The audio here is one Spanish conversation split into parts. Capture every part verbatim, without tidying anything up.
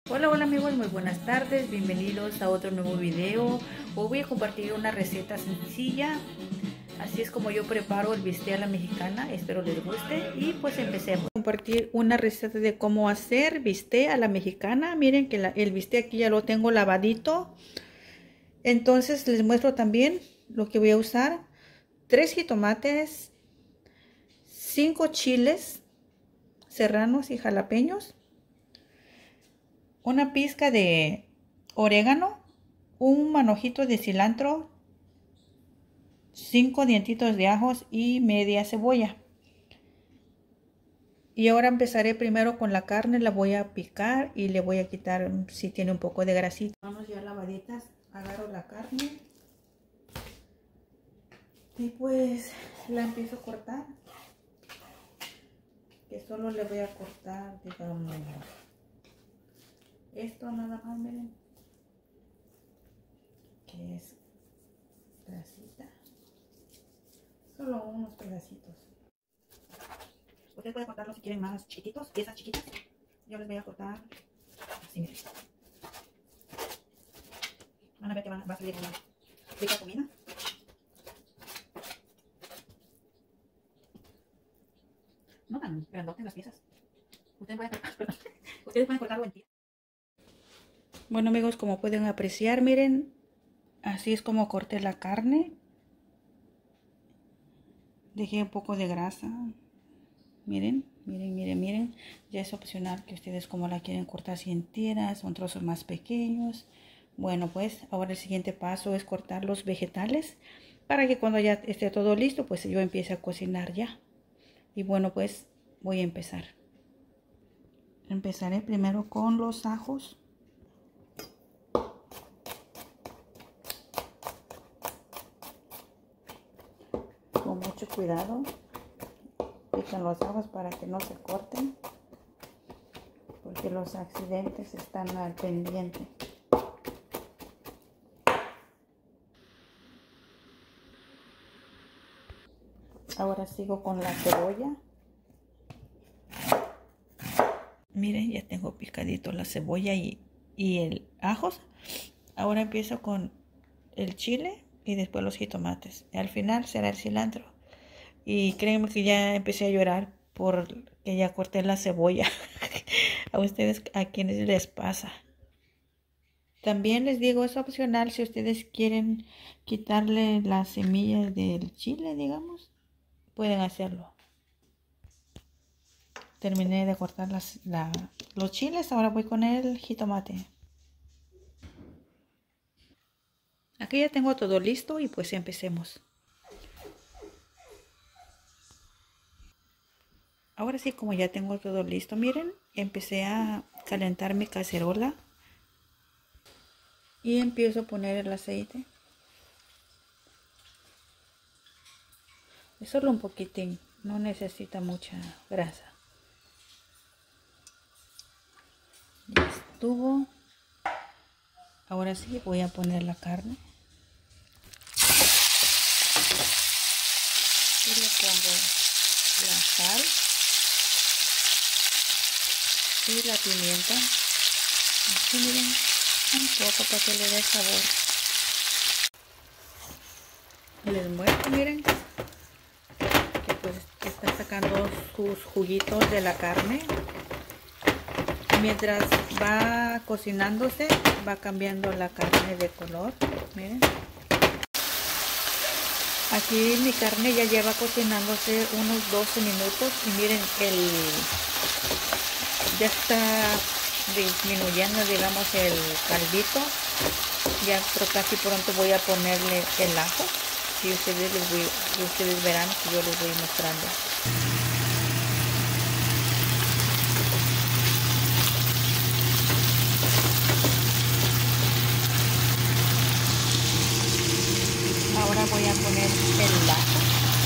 Hola, hola amigos, muy buenas tardes, bienvenidos a otro nuevo video. Hoy voy a compartir una receta sencilla, así es como yo preparo el bistec a la mexicana, espero les guste y pues empecemos. Compartir una receta de cómo hacer bistec a la mexicana. Miren que la, el bistec aquí ya lo tengo lavadito, entonces les muestro también lo que voy a usar: tres jitomates, cinco chiles serranos y jalapeños, una pizca de orégano, un manojito de cilantro, cinco dientitos de ajos y media cebolla. Y ahora empezaré primero con la carne, la voy a picar y le voy a quitar si tiene un poco de grasita. Vamos ya lavaditas, agarro la carne y pues la empiezo a cortar, que solo le voy a cortar, digamos, esto nada más, miren, que es grasita, solo unos pedacitos. Ustedes pueden cortarlo si quieren más chiquitos, piezas chiquitas. Yo les voy a cortar así, miren. Van a ver que va, va a salir una rica comida. No tan grandotes las piezas. Ustedes pueden, perdón, ustedes pueden cortarlo en tiras. Bueno amigos, como pueden apreciar, miren, así es como corté la carne. Dejé un poco de grasa. Miren, miren, miren, miren. Ya es opcional que ustedes como la quieren cortar, si en tiras o en trozos más pequeños. Bueno, pues ahora el siguiente paso es cortar los vegetales para que cuando ya esté todo listo, pues yo empiece a cocinar ya. Y bueno, pues voy a empezar. Empezaré primero con los ajos. Con mucho cuidado. Pican los ajos para que no se corten, porque los accidentes están al pendiente. Ahora sigo con la cebolla. Miren, ya tengo picadito la cebolla y, y el ajos. Ahora empiezo con el chile y después los jitomates. Y al final será el cilantro. Y créanme que ya empecé a llorar porque ya corté la cebolla. A ustedes, a quienes les pasa. También les digo, es opcional si ustedes quieren quitarle las semillas del chile, digamos, pueden hacerlo. Terminé de cortar las, la, los chiles, ahora voy con el jitomate. Aquí ya tengo todo listo y pues empecemos. Ahora sí, como ya tengo todo listo, miren, empecé a calentar mi cacerola y empiezo a poner el aceite. Es solo un poquitín, no necesita mucha grasa. Ya estuvo. Ahora sí voy a poner la carne y le pongo la sal y la pimienta, así miren, un poco para que le dé sabor. Les muestro, miren, que pues que está sacando sus juguitos de la carne. Mientras va cocinándose, va cambiando la carne de color, miren. Aquí mi carne ya lleva cocinándose unos doce minutos y miren, el ya está disminuyendo, digamos, el caldito. Ya pero casi pronto voy a ponerle el ajo y ustedes, les voy, ustedes verán que yo les voy mostrando. Ahora voy a poner el ajo.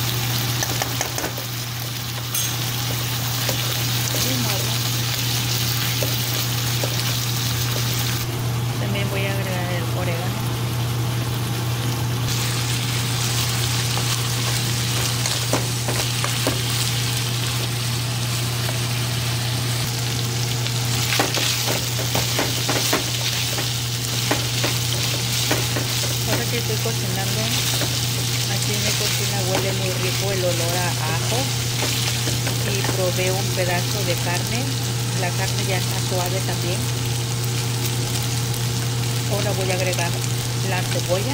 También voy a agregar el orégano. llegó el olor a ajo y probé un pedazo de carne. La carne ya está suave también. Ahora voy a agregar la cebolla.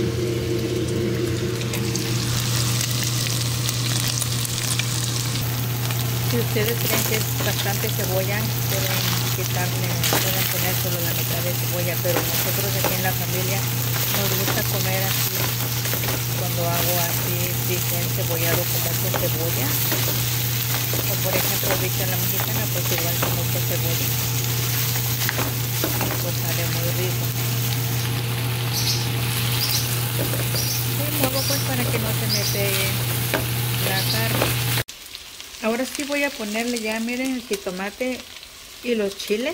Si ustedes creen que es bastante cebolla, pueden quitarle, pueden poner solo la mitad de cebolla, pero nosotros aquí en la familia nos gusta comer así. Cuando hago así, dicen cebollado con mucha cebolla, o por ejemplo dicha la mexicana, pues igual con mucha cebolla, pues sale muy rico. De nuevo, pues para que no se me pegue la carne. Ahora sí voy a ponerle ya, miren, el jitomate y los chiles.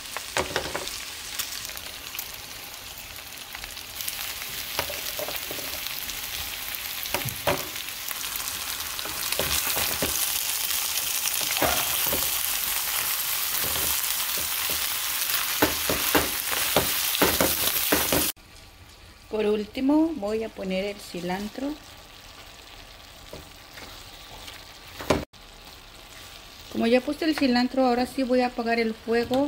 Por último voy a poner el cilantro. Como ya puse el cilantro, ahora sí voy a apagar el fuego.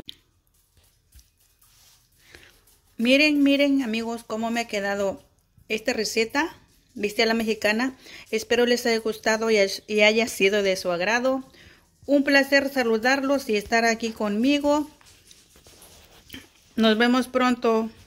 Miren, miren amigos, cómo me ha quedado esta receta, bistec a la mexicana. Espero les haya gustado y haya sido de su agrado. Un placer saludarlos y estar aquí conmigo. Nos vemos pronto.